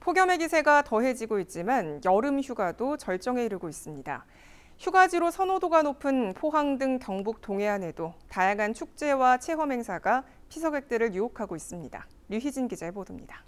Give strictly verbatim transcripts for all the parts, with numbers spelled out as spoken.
폭염의 기세가 더해지고 있지만 여름 휴가도 절정에 이르고 있습니다. 휴가지로 선호도가 높은 포항 등 경북 동해안에도 다양한 축제와 체험 행사가 피서객들을 유혹하고 있습니다. 류희진 기자의 보도입니다.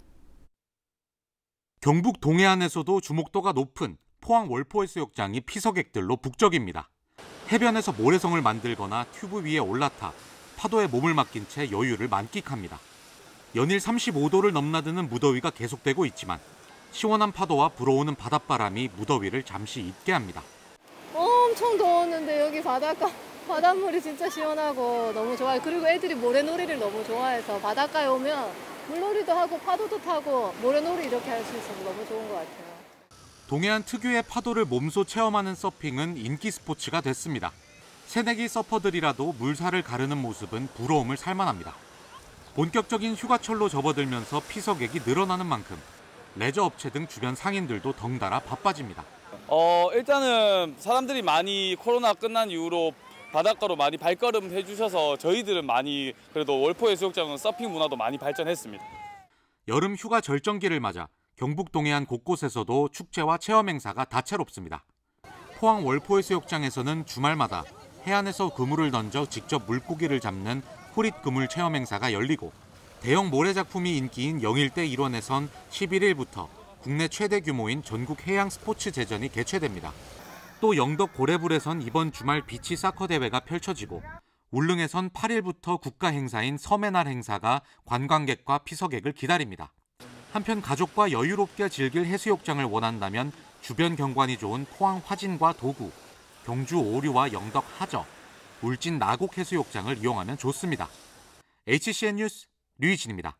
경북 동해안에서도 주목도가 높은 포항 월포해수욕장이 피서객들로 북적입니다. 해변에서 모래성을 만들거나 튜브 위에 올라타 파도에 몸을 맡긴 채 여유를 만끽합니다. 연일 삼십오 도를 넘나드는 무더위가 계속되고 있지만 시원한 파도와 불어오는 바닷바람이 무더위를 잠시 잊게 합니다. 엄청 더웠는데 여기 바닷가, 바닷물이 진짜 시원하고 너무 좋아요. 그리고 애들이 모래놀이를 너무 좋아해서 바닷가에 오면 물놀이도 하고 파도도 타고 모래놀이 이렇게 할 수 있어서 너무 좋은 것 같아요. 동해안 특유의 파도를 몸소 체험하는 서핑은 인기 스포츠가 됐습니다. 새내기 서퍼들이라도 물살을 가르는 모습은 부러움을 살만합니다. 본격적인 휴가철로 접어들면서 피서객이 늘어나는 만큼 레저 업체 등 주변 상인들도 덩달아 바빠집니다. 어, 일단은 사람들이 많이 코로나 끝난 이후로 바닷가로 많이 발걸음 해주셔서 저희들은 많이 그래도 월포해수욕장은 서핑 문화도 많이 발전했습니다. 여름 휴가 절정기를 맞아 경북 동해안 곳곳에서도 축제와 체험 행사가 다채롭습니다. 포항 월포해수욕장에서는 주말마다 해안에서 그물을 던져 직접 물고기를 잡는 호릿 그물 체험 행사가 열리고 대형 모래 작품이 인기인 영일대 일원에선 십일 일부터 국내 최대 규모인 전국 해양 스포츠 제전이 개최됩니다. 또 영덕 고래불에선 이번 주말 비치 사커 대회가 펼쳐지고 울릉에선 팔 일부터 국가 행사인 섬의 날 행사가 관광객과 피서객을 기다립니다. 한편 가족과 여유롭게 즐길 해수욕장을 원한다면 주변 경관이 좋은 포항 화진과 도구, 경주 오류와 영덕 하저, 울진 나곡 해수욕장을 이용하면 좋습니다. 에이치씨엔 뉴스 류희진입니다.